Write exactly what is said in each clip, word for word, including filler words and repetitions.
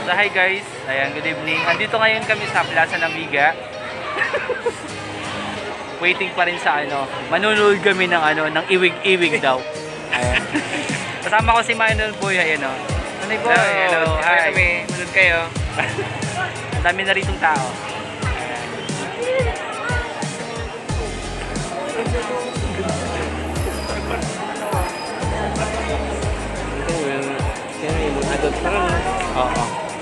So hi guys, ayan, good evening. Andito ngayon kami sa Plaza ng Biga. Waiting pa rin sa ano, manunood kami ng ano, ng iwig-iwig daw. Ayan. Kasama ko si Manuel Boy, ayan o. Manay Boy, hello, hello, hi. Kami, manood kayo. Ang dami na ritong tao. Ayan. Oo.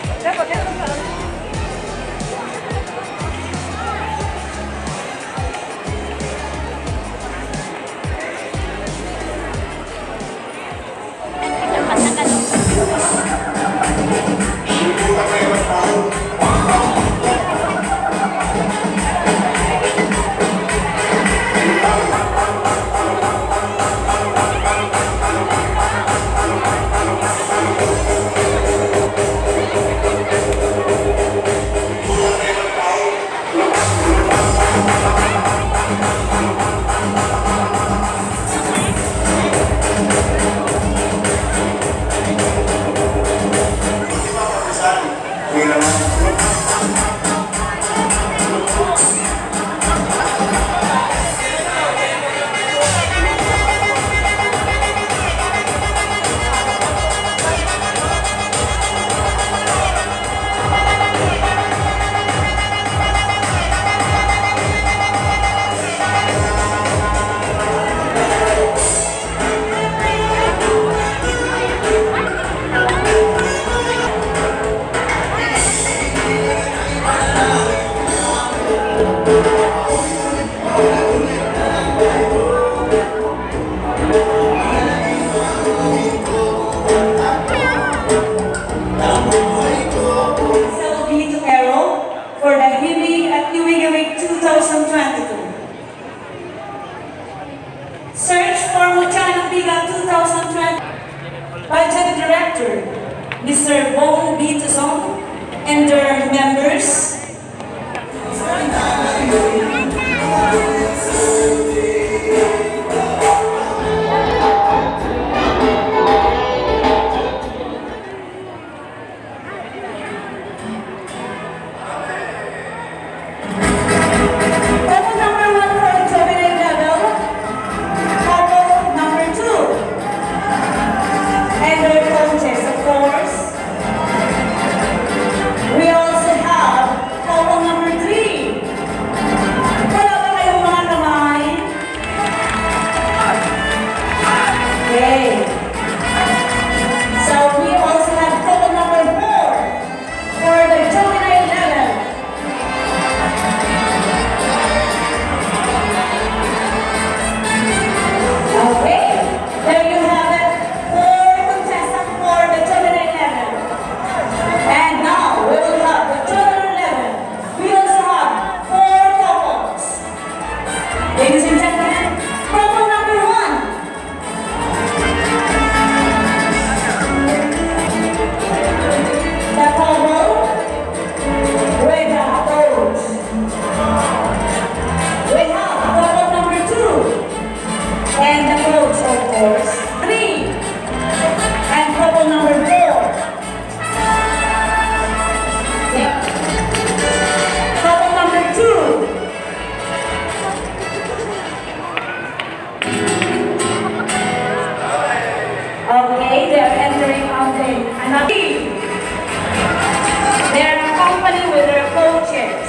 Search for Muchanang Biga twenty twenty. Budget Director, Mister Bong B. Tuzon, and their members. Okay, they are entering mountain. Another team. They are accompanied with their coaches.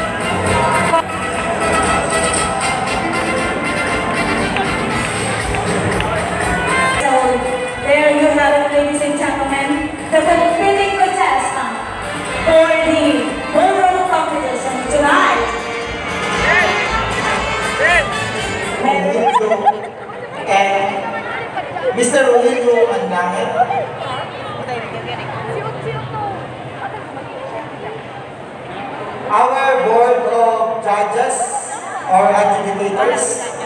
So there you have it, ladies and gentlemen, the completing contestant for the overall competition tonight. And Mister Rolando Andange, our board of judges or adjudicators,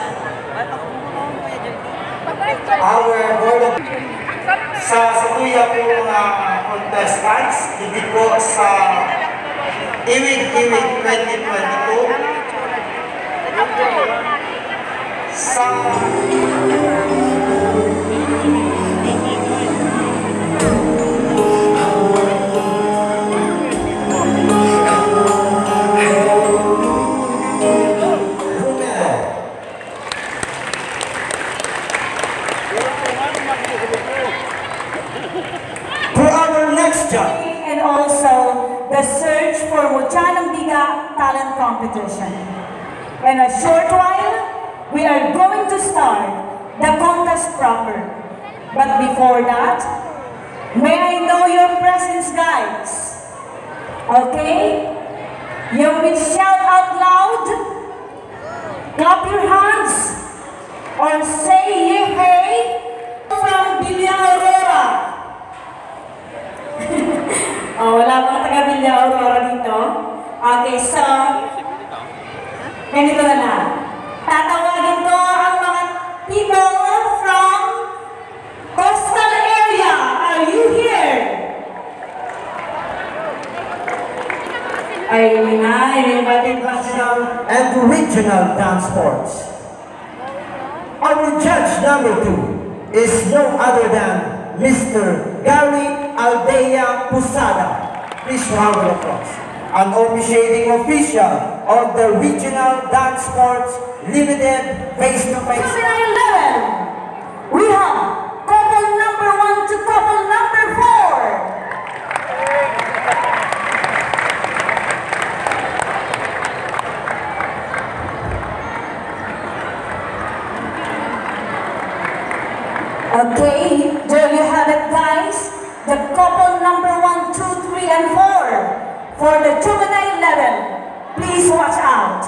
our board of sa satuya po mga contestants, hindi po sa Iwig-Iwig twenty twenty-two, sa region. And also the search for Muchanang Biga Talent Competition. In a short while, we are going to start the contest proper. But before that, may I know your presence, guys? Okay? You will shout out loud, clap your hands, or say ye hey from Villa Aurora. Oh, wala mga taga Villa Aurora dito. Okay, so, ganito na lang. Tatawagin ko ang mga people from coastal area. Are you here? Ay, na, National and regional dance sports. Our judge number two is no other than Mister Gary Aldea Pusada. Please round of applause. An officiating official of the Regional Dance Sports Limited face-to-face. Juvenile eleven. We have couple number one to couple number four. Okay, there you have it, guys. The couple number one, two, three, and four for the Juvenile eleven. Please watch out.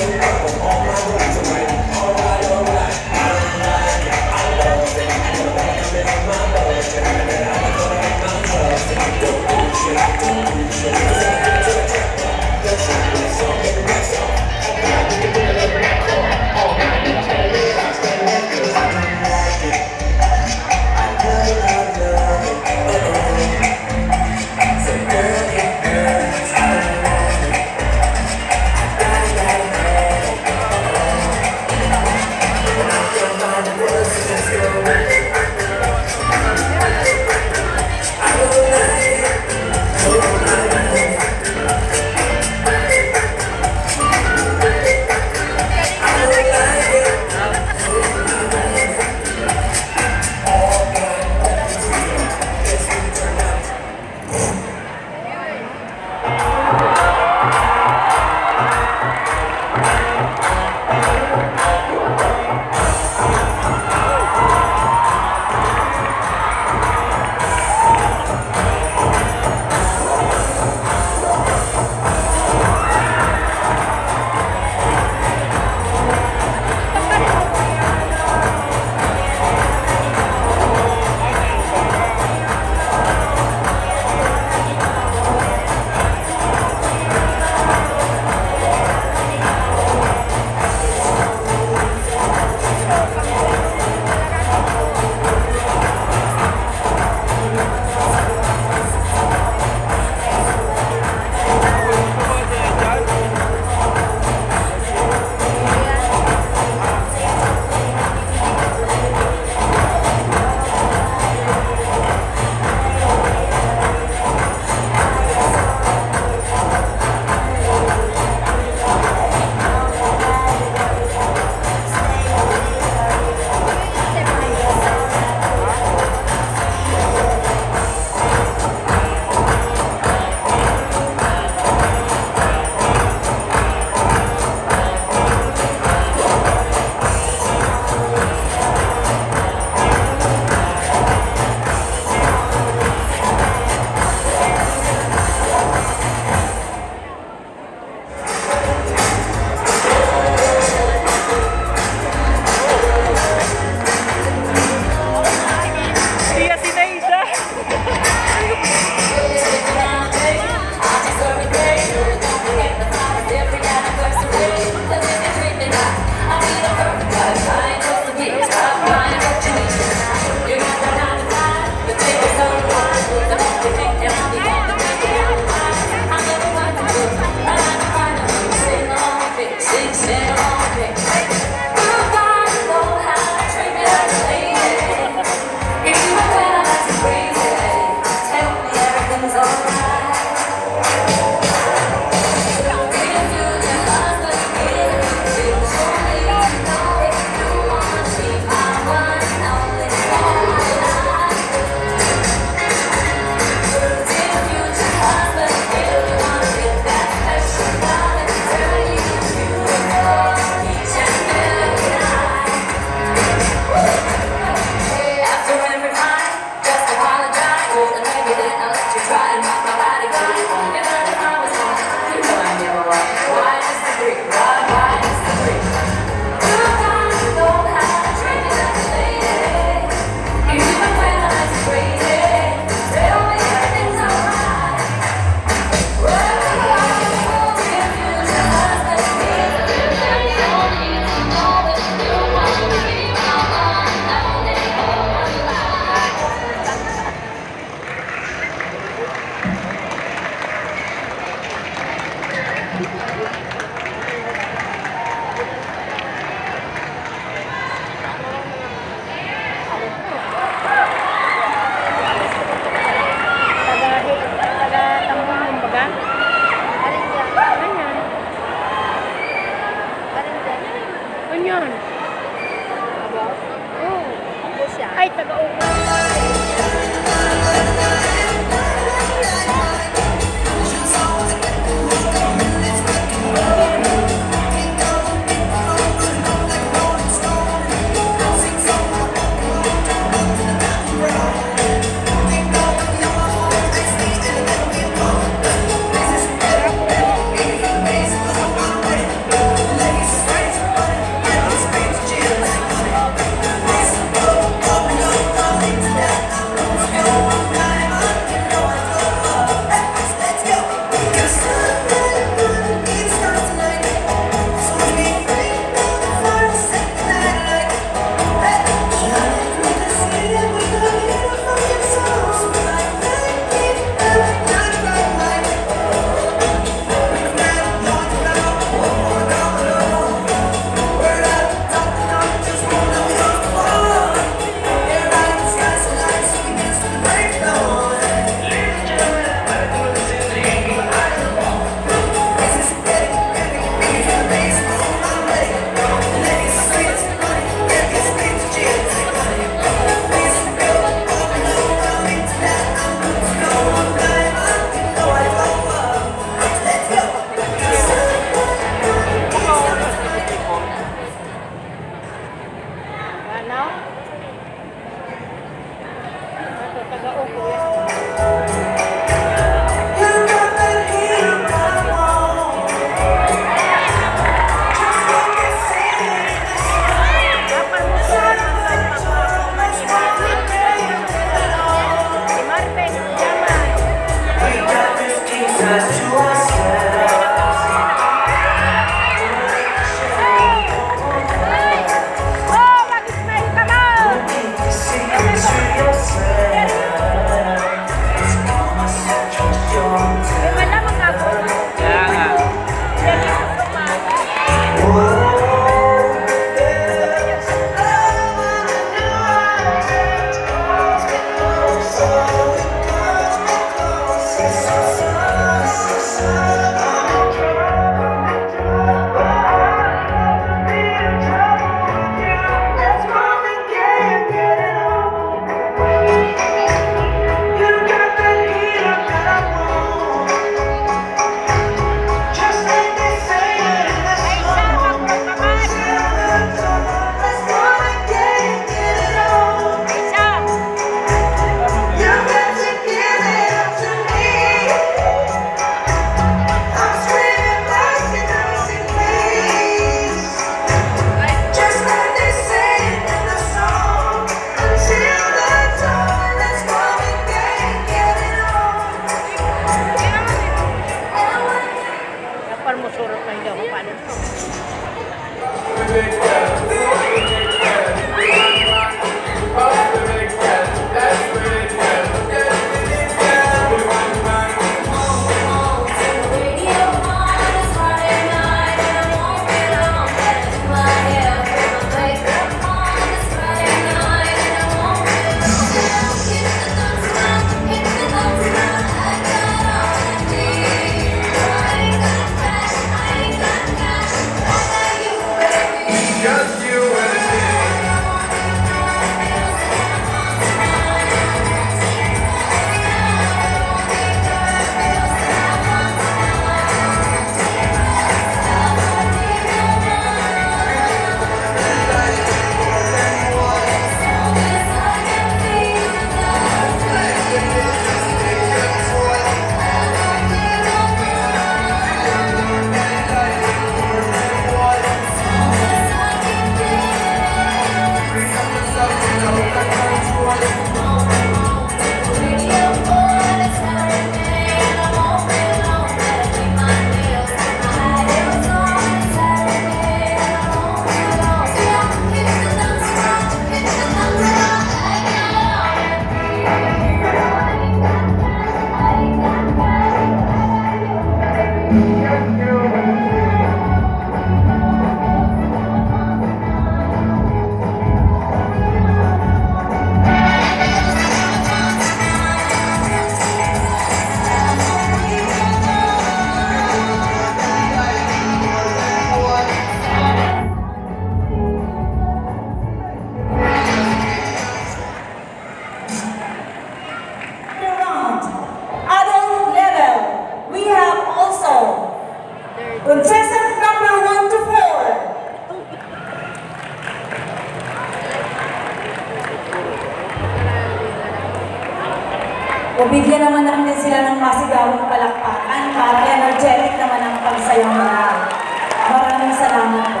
O bigyan naman natin sila ng masigawang palakpakan para energetic naman ang pagsayaw nila. Maraming salamat po.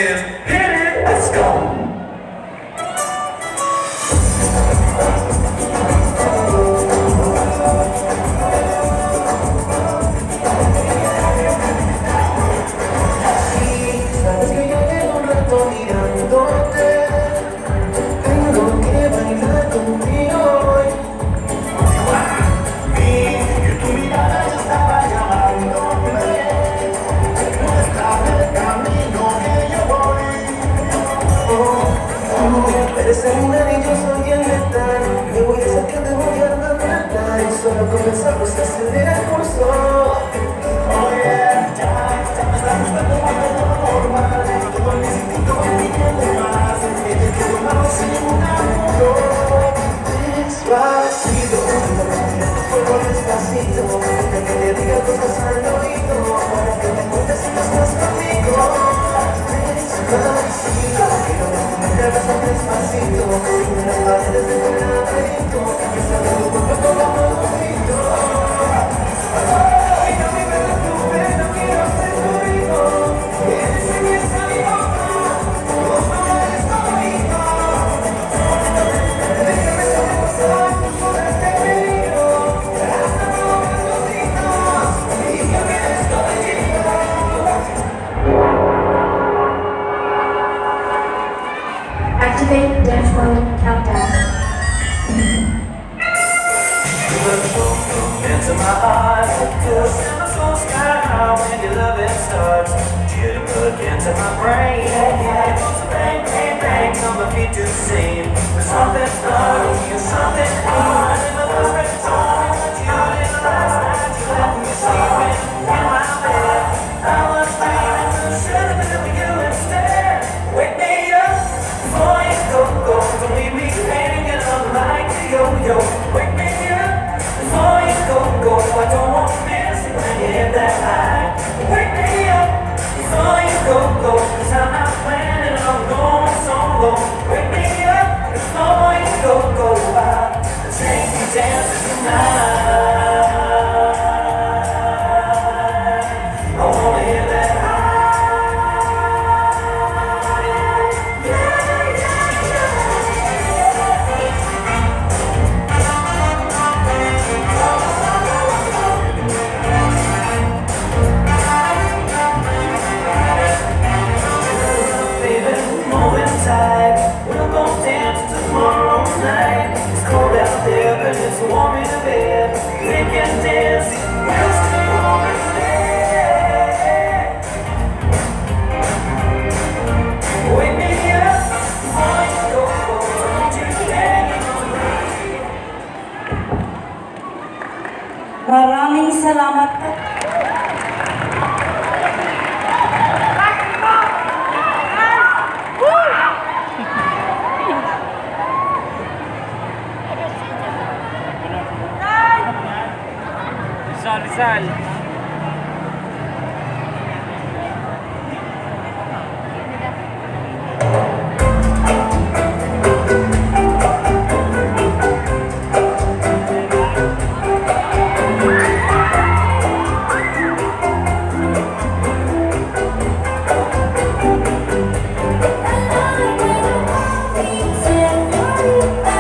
is hit it, let's go. Sabes que yo llevo un rato mirándote. Tengo que bailar contigo hoy. Vi que tu mirada ya estaba llamándome. No estaba el camino que yo voy. Oh, oh, eres el mujer y yo soy el letal. Me voy a acercar, te voy a matar. Y solo comenzamos a acelerar el curso. Oh yeah, ya, ya me está gustando más de lo normal. Todo mi instinto va pidiendo más. Y te quiero más sin un apuro. Despacito, solo despacito. De que te diga cosas al oído. Para que me cuentes si no estás conmigo. Despacito, quiero que me hagas tan despacito. Sin las paredes de tu laberinto. Que salga tu cuerpo todo bonito. Activate dance mode countdown. Into my heart, till summer so sky high when your loving starts. Jitterbug into my brain, yeah, yeah. So bang, bang, bang, on my feet to sing. There's something starting, and something on. In my perfect time, but you didn't last night. You left me sleeping in my bed. I was dreaming, should have been with you instead. Wake me up before you go, go. Don't leave me hanging on like a yo-yo. Wake me up before you go, go. I don't want to miss it when you hit that high. Wake me up before you go, go. Cause I'm not planning on going solo. Wake me up before you go, go. I'll take you dancing tonight. I wanna hear that high. We'll go dance tomorrow night. It's cold out there, but it's warm in the bed. We can dance, we'll stay home and stay. Wake me up before you go, go. Don't you hang on me. Maraming salamat. Rizal, Rizal.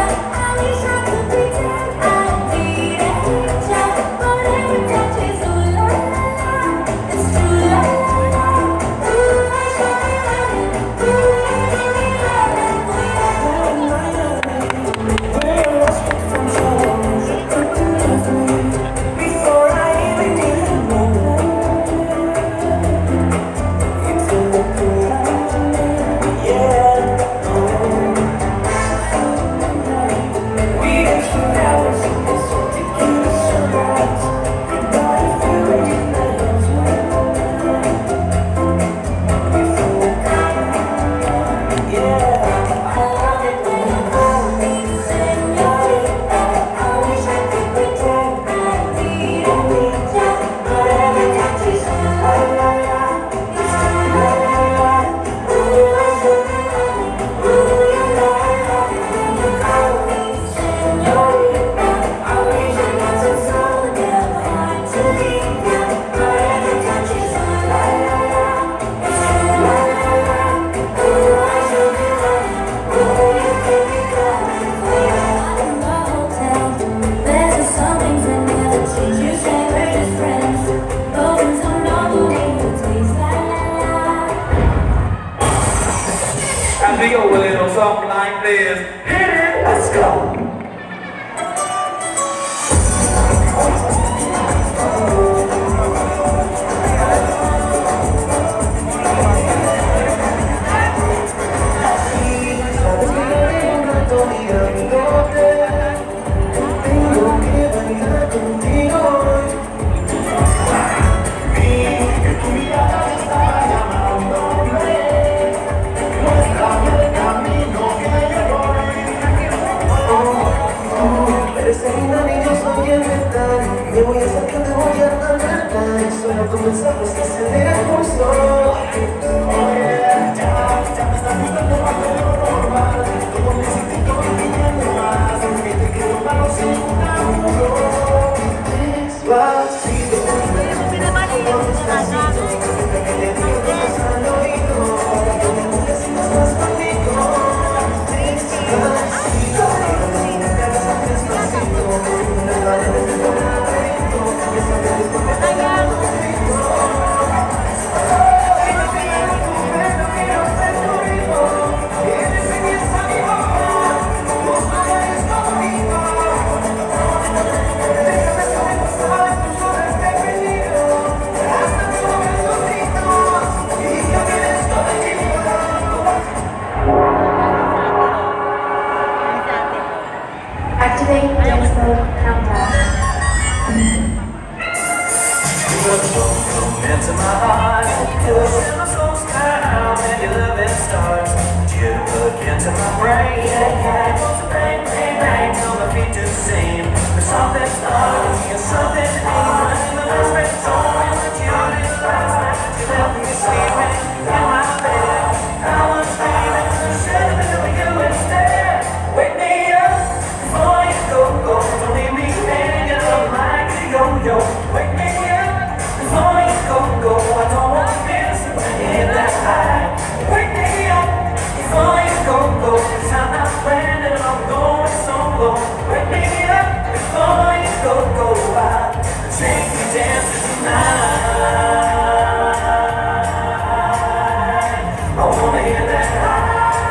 Whatever touches And we go a little something like this. Hit it, let's go. Me voy a sacar, te voy a arrancar. Y solo comenzamos a acelerar el pulso. Oh yeah, ya, ya me está gustando más de lo normal. Todo mi instinto va pidiendo más. Que te quiero malo sin un apuro. Despacito, despacito, que te digo cosas al oído. Que me mueves y no estás conmigo. Despacito, que te hagas despacito. Una vez desde tu lado. Activate dance mode countdown. Into my heart, cause my soul's down when your loving starts. You look into my brain, yeah, yeah. Bang, bang, bang, till my feet do sing. There's something starting and something ain't. The last breath told me that you did last night. You left me sleeping in my bed. I was dreaming, I should have been with you instead. Wake me up before you go, go. Don't leave me hanging up like a yo-yo. Wake me up before you go, go. I don't want to miss in that high. Wake me up before you go, go. Cause I'm not planning on going solo. Wake me up before you go, go. I'll take you dancing tonight. I wanna hear that high.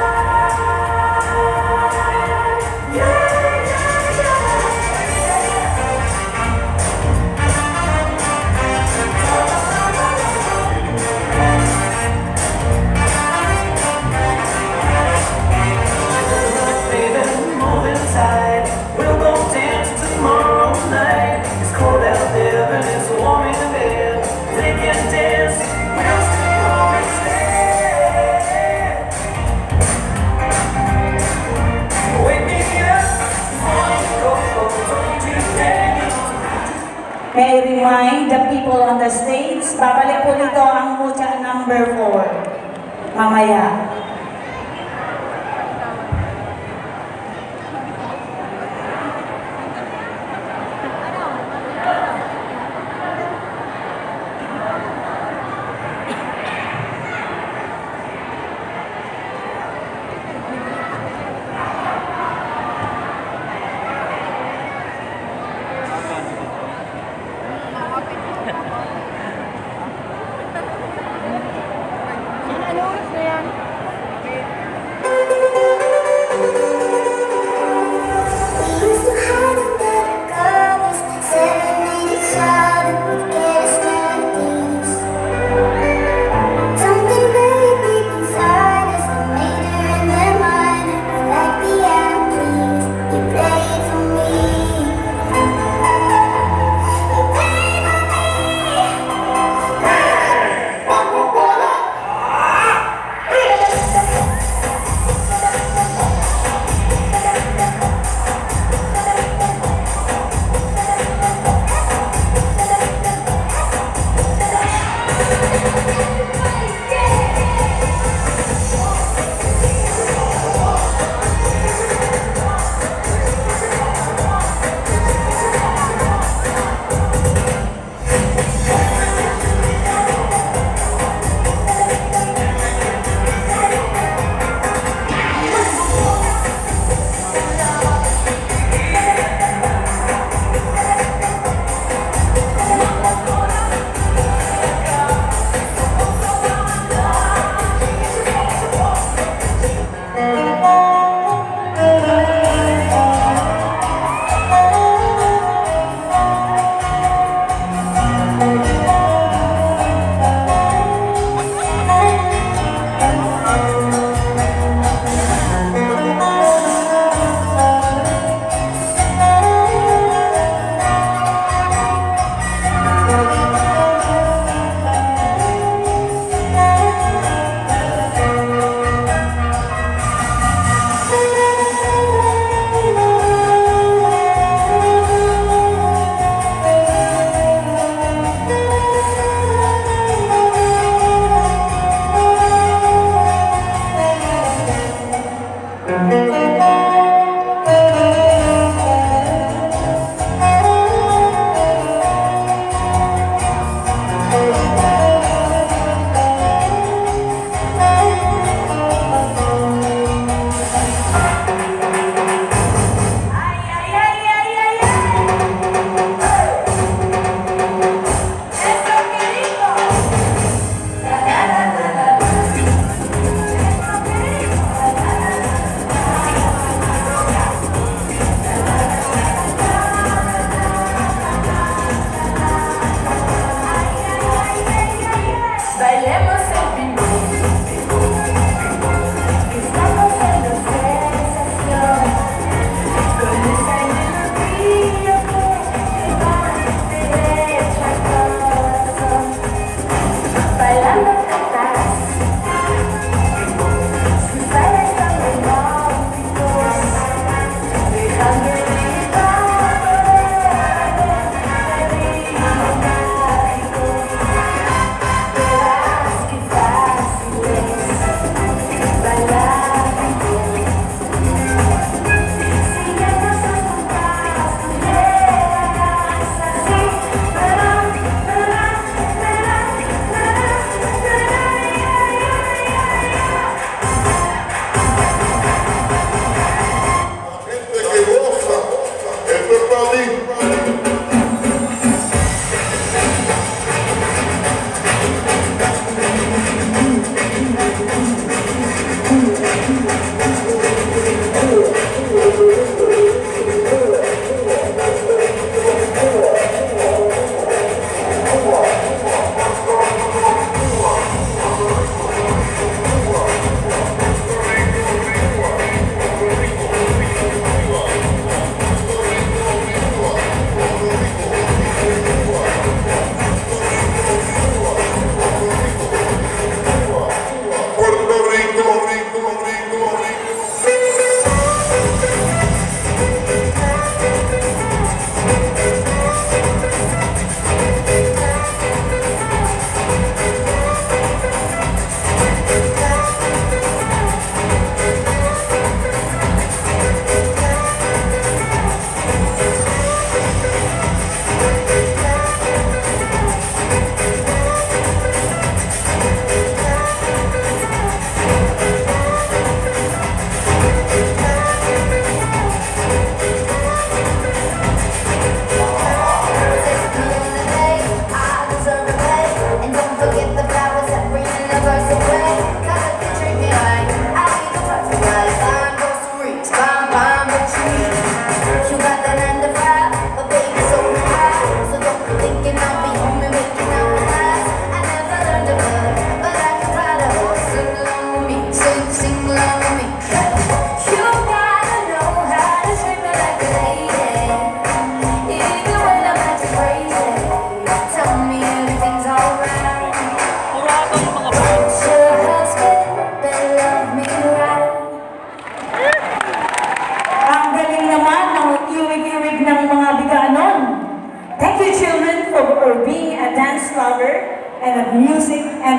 We'll go dancing tomorrow night. It's cold out there and it's warm in the bed. They can dance, we'll stay home instead. Wake me up before you go, don't you dare. May I remind the people on the stage, babalik po nito ang mucha number four. Mamaya. Ano oras na yan?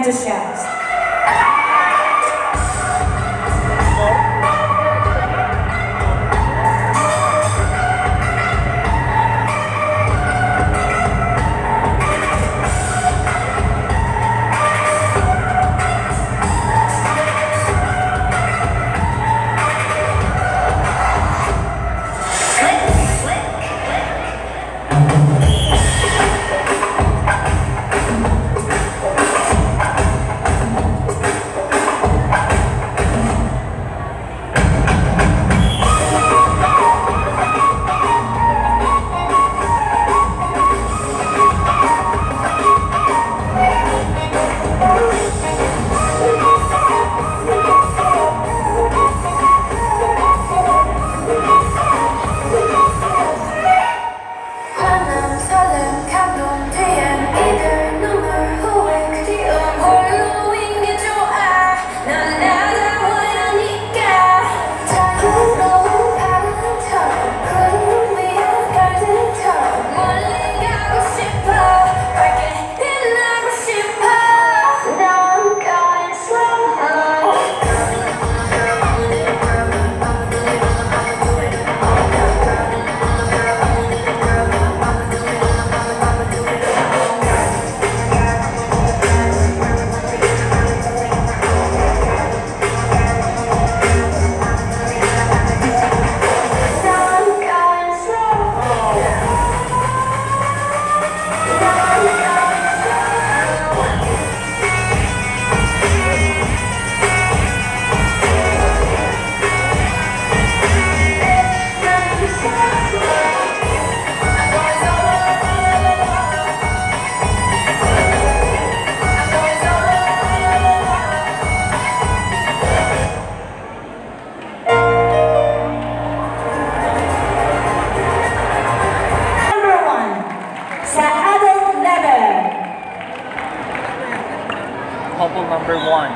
enthusiast. 화남 설렘 감동 뒤엔 이별 눈물 후회 그리움 홀로인 게 좋아 넌 나를 원하니까 자유로운 바람처럼 구름 위에 별들처럼 멀리 가고 싶어 밝게 빛나고 싶어 넌 going slow 넌 going slow 넌 going Number one, sa adult level. Couple number one.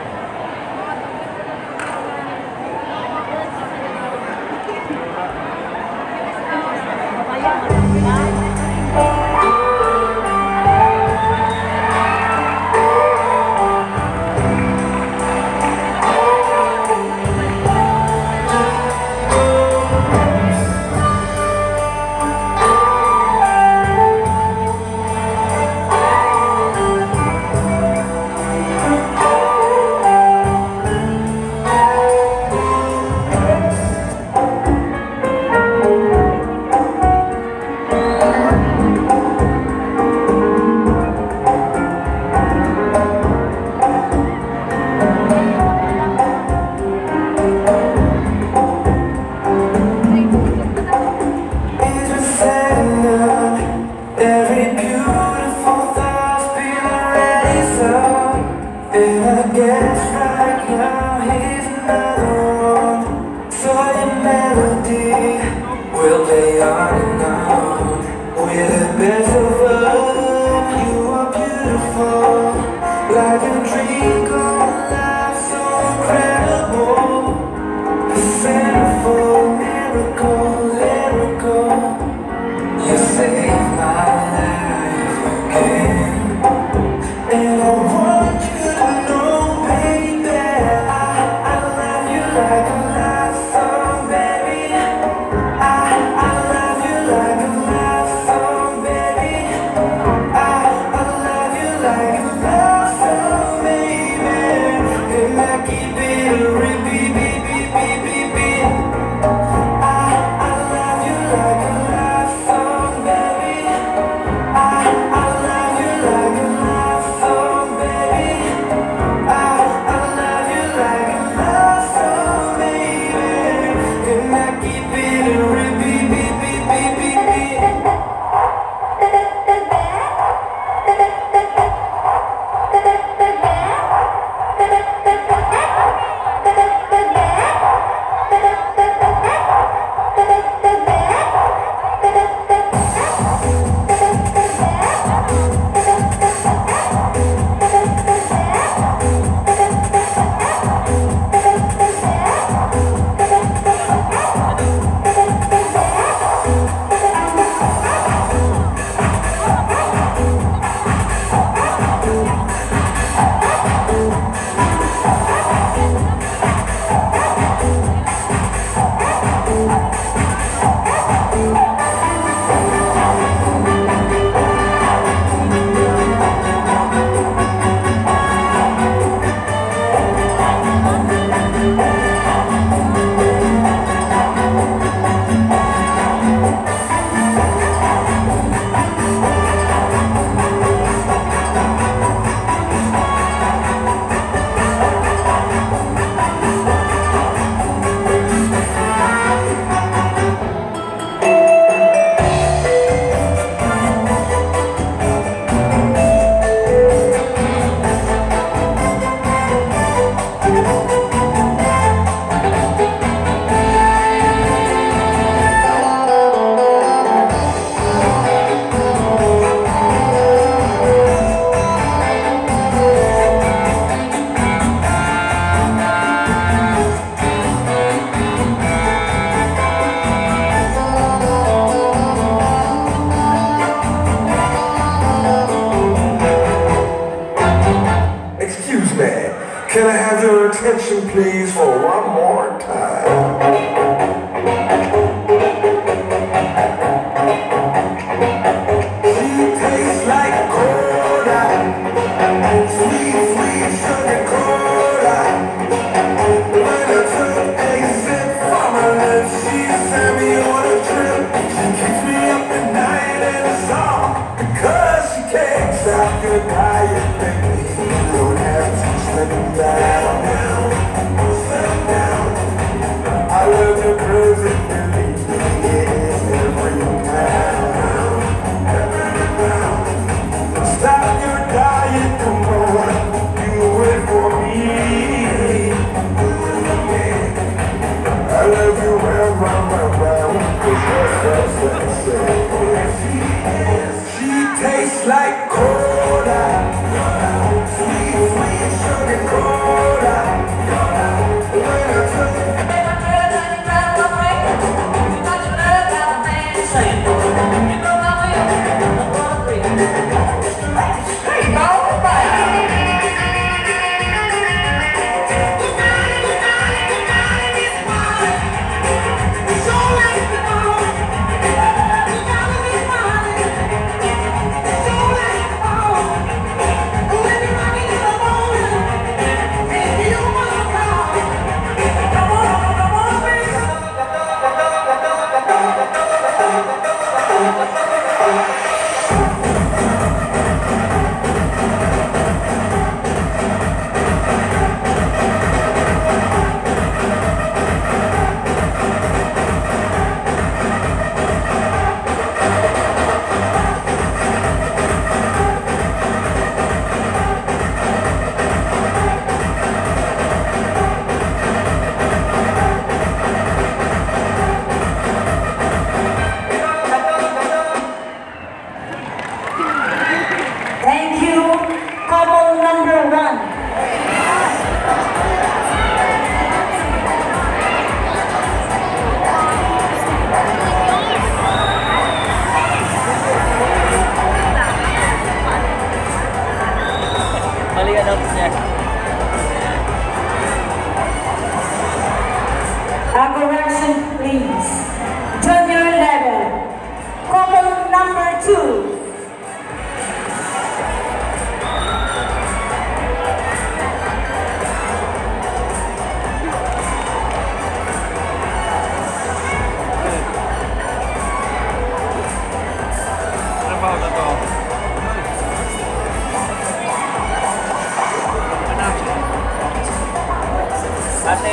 Every beautiful thought's been erased. And I guess right now here's another one. So your melody will play on and on. With the best of love, you are beautiful, like a dream come alive, so incredible. A sinful miracle, lyrical. You saved my life again, and I want you to know, baby, I, I love you like a love song, baby. I, I love you like a love song, baby. I, I love you like a love song,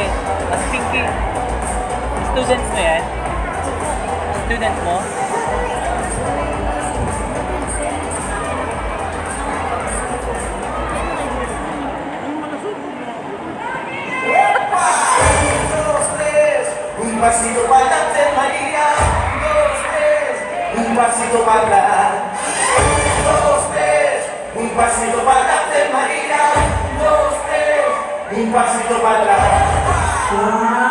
Mas Pinky. Student mo yan? Student mo? Un pasito para adelante, María. Dos, tres. Un pasito para atrás. Dos, tres. Un pasito para adelante, María. Dos, tres. Un pasito para atrás.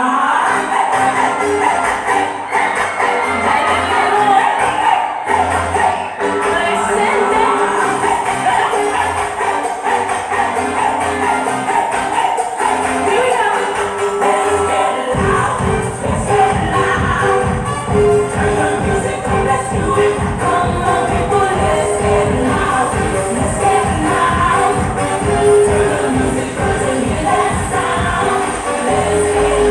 Let's get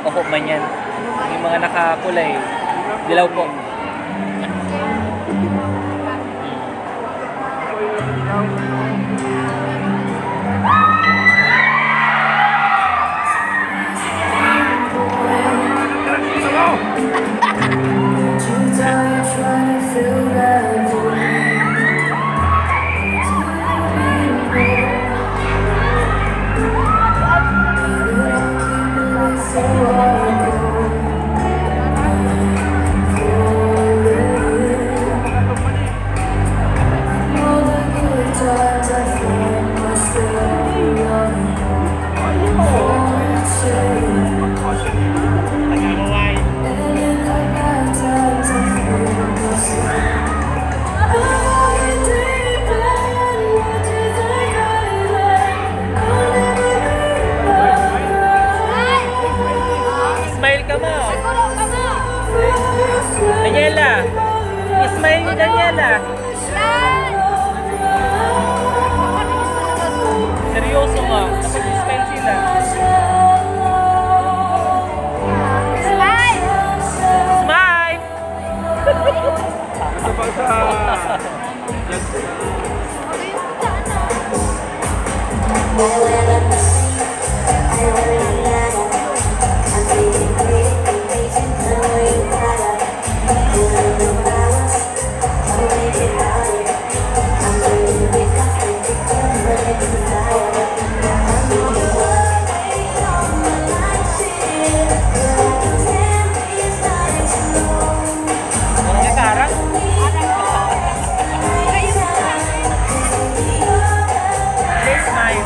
Opo man yan. Yung mga nakakulay. Dilaw po. Smile ka mo. Daniela. Smile ni Daniela. Seryoso nga. Dapat smile sila. Smile! Smile! Ito pa sa... Orangnya karang. Please smile.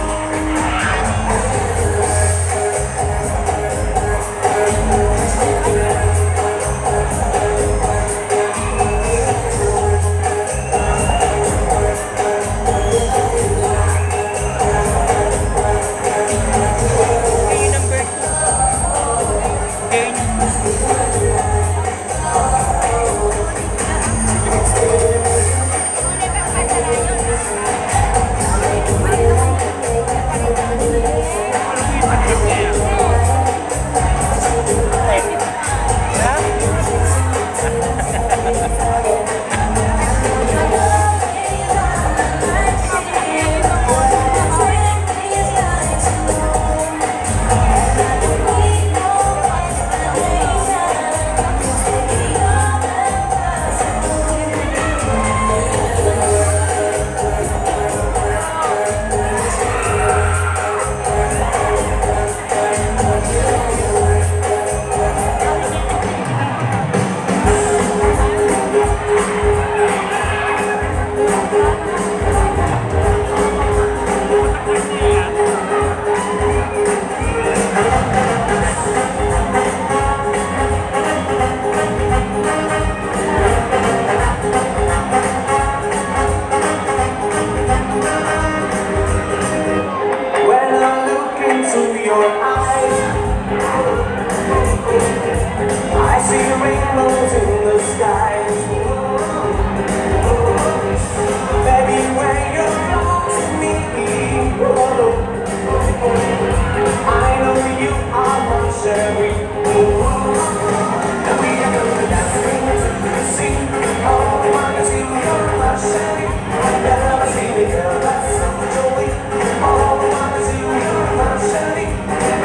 Okay, number two. Okay. When I look into your eyes, I see rainbows in the skies. Baby, when you're close to me, I know you are my Sherry. And we are gonna dance to the sea. Oh, I wanna see you're my Sherry. I've never seen a girl that's so joy. Oh, I wanna see you're my Sherry.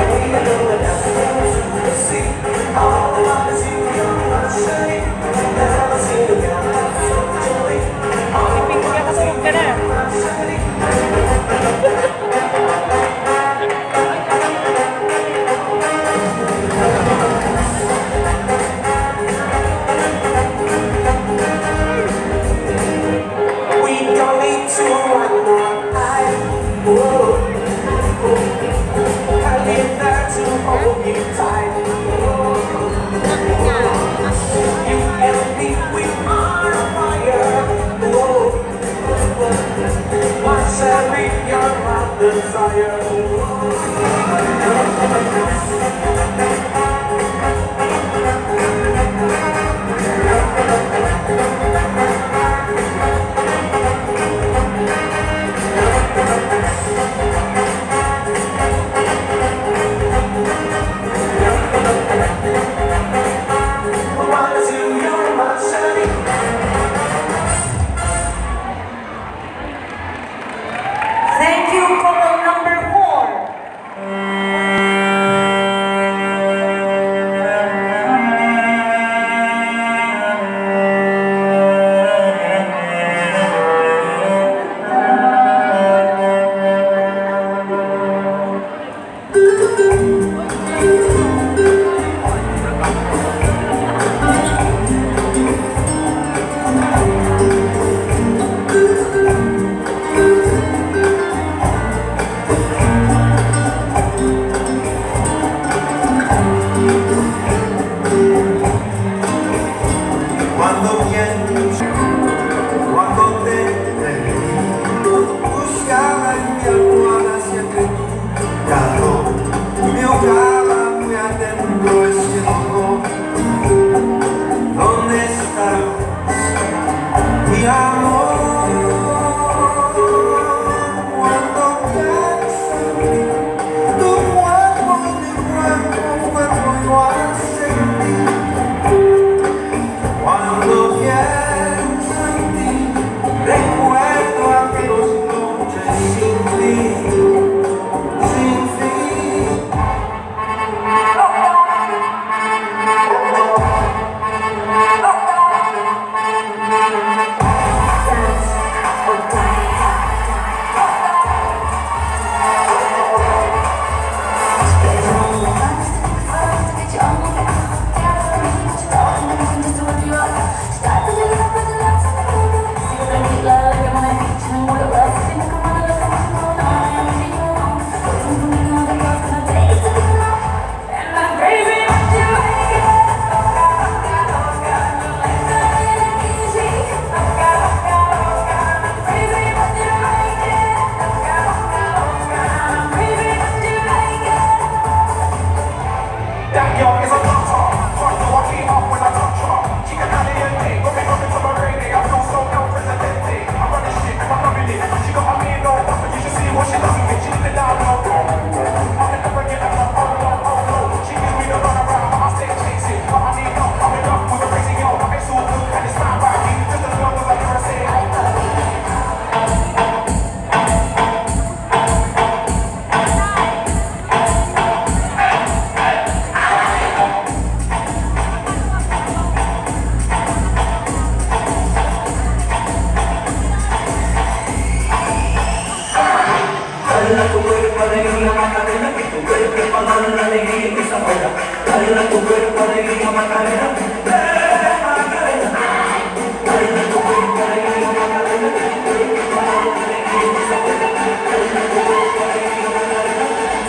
Tu cuerpo para dar la alegría que se afuera. Baila tu cuerpo alegría Macarena. Eh, Macarena. Baila tu cuerpo alegría Macarena. Tu cuerpo para dar la alegría que se afuera. Baila tu cuerpo alegría Macarena.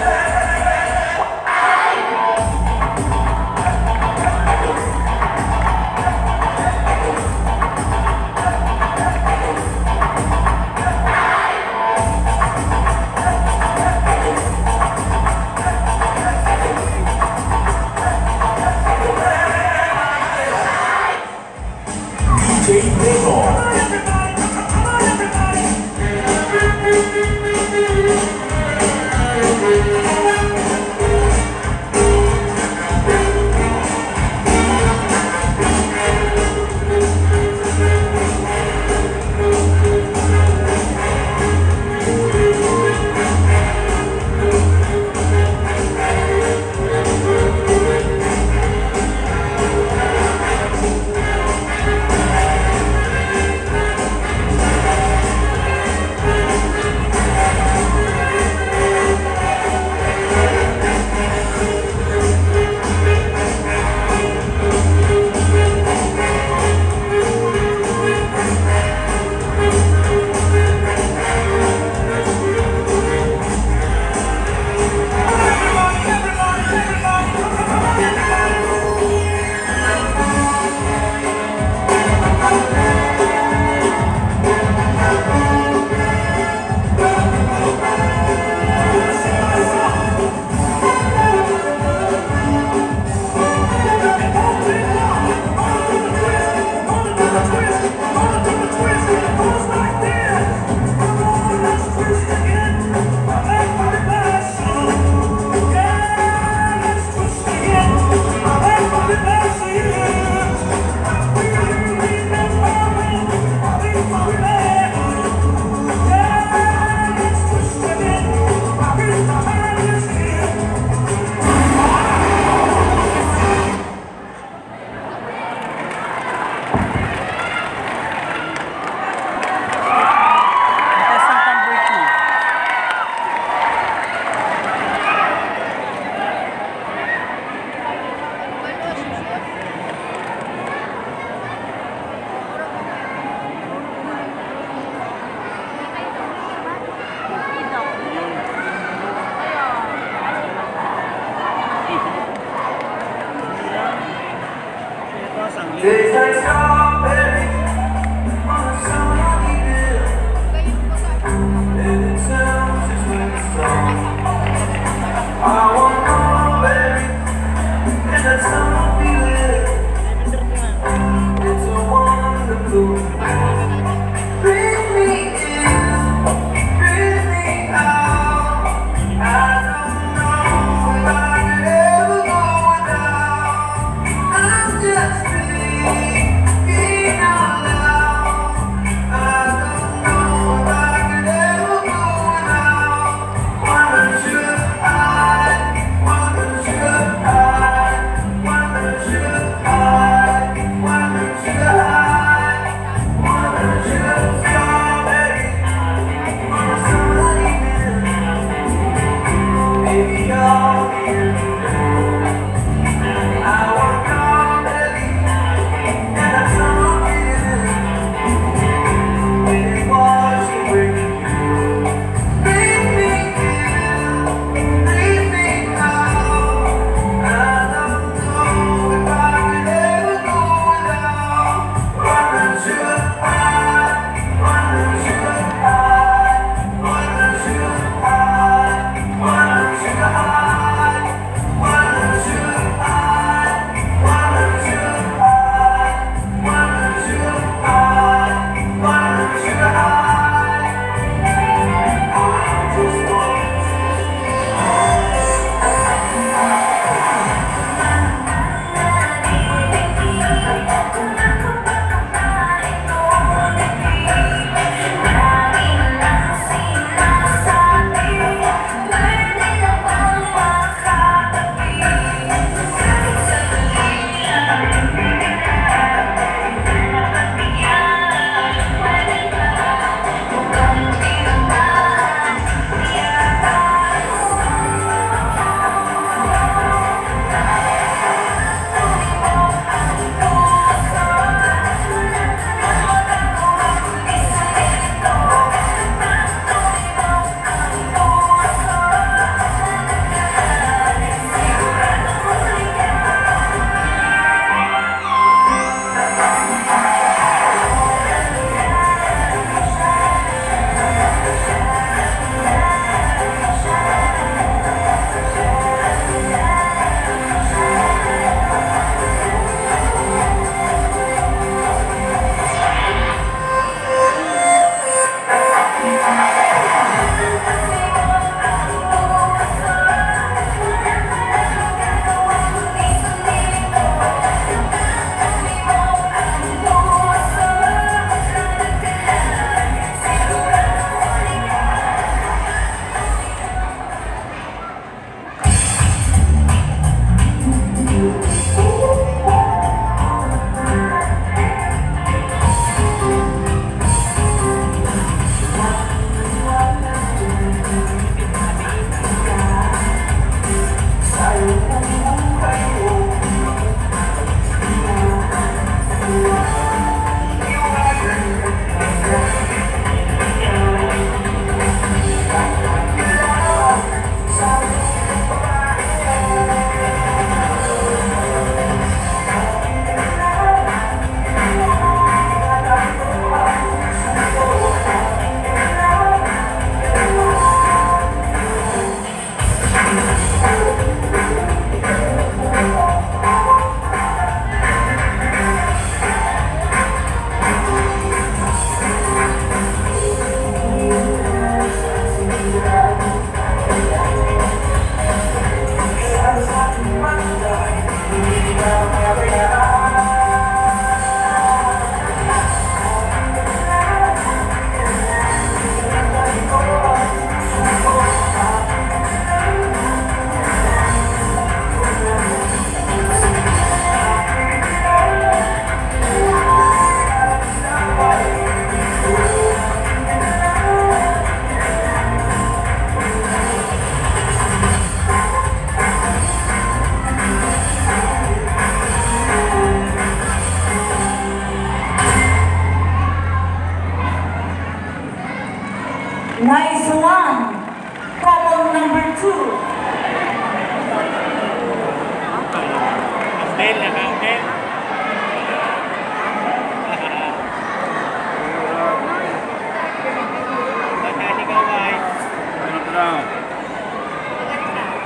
Tastes like strawberries on a summer evening, and it sounds just like a song. I want strawberries and that summer feeling. It's a wonderful. Bring me in, bring me out. I don't know if I could ever go without. I'm just.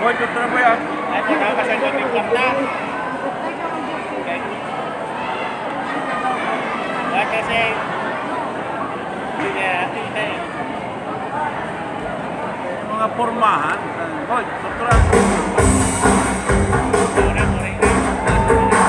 Boy, tuto na po yan. Ay, pagkakasagot yung kanta. Okay. Like I say, yeah, yeah. Mga pormahan. Boy, tuto na. Mura, mura yun.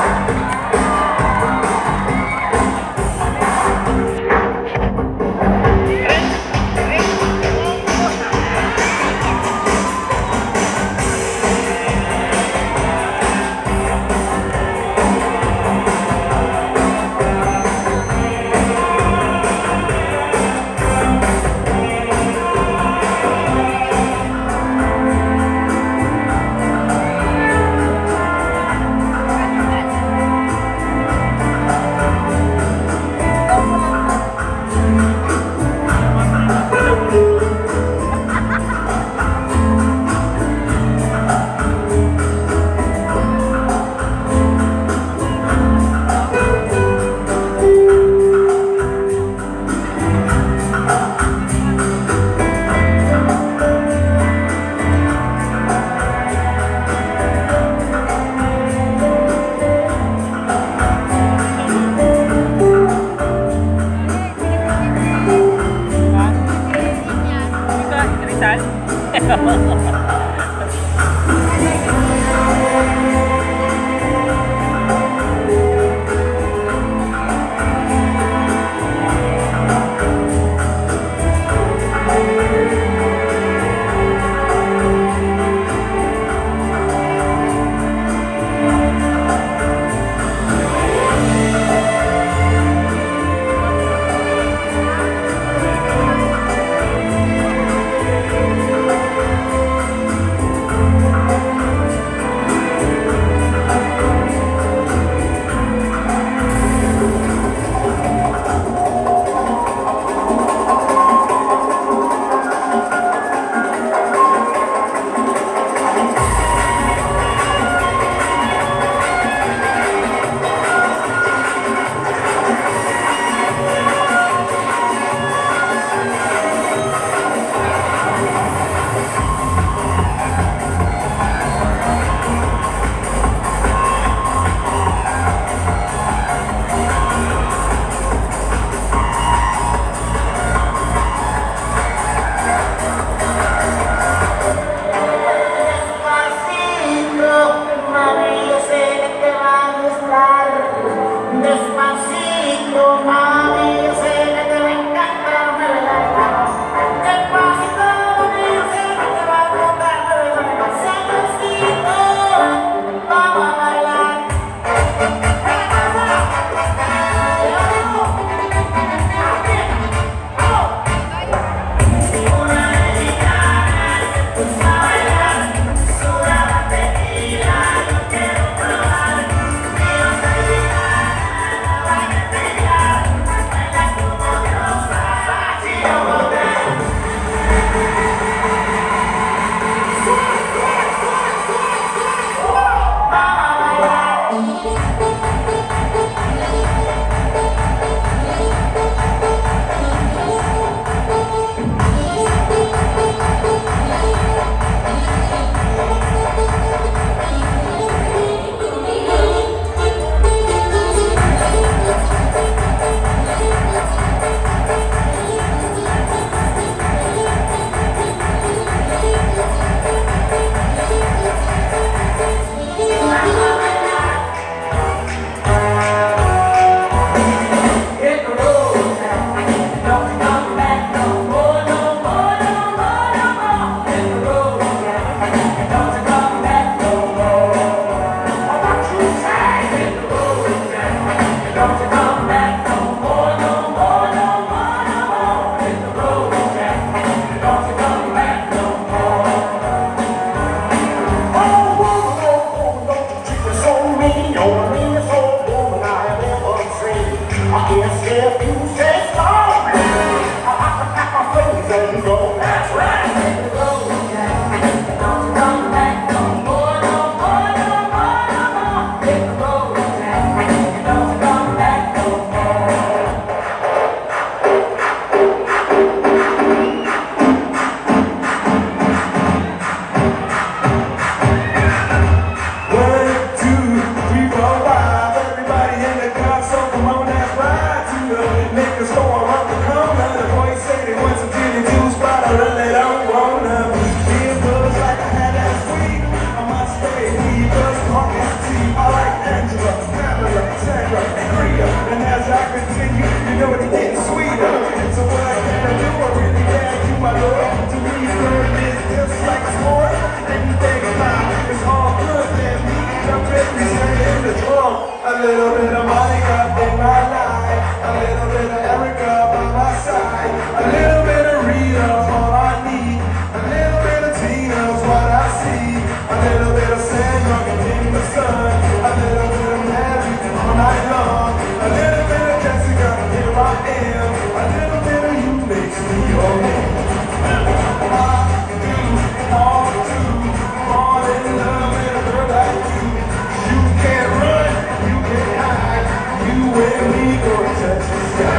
little bit of Monica in my life, a little bit of Erica by my side, a little bit of Rita's all I need, a little bit of Tina's what I see, a little bit of Sandra in the sun, a little bit of Mary all night long, a little bit of Jessica, here I am, a little bit of you makes me your man. I do all to fall in love with a girl like you. You can't run, you can't hide, you and me gonna touch the sky.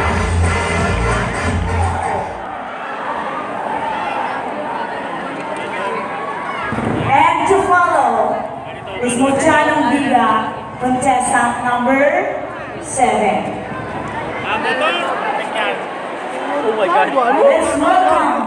And to follow is Muchanang Biga, contestant number seven. Ang motor, tingnan. Oh my God. Let's welcome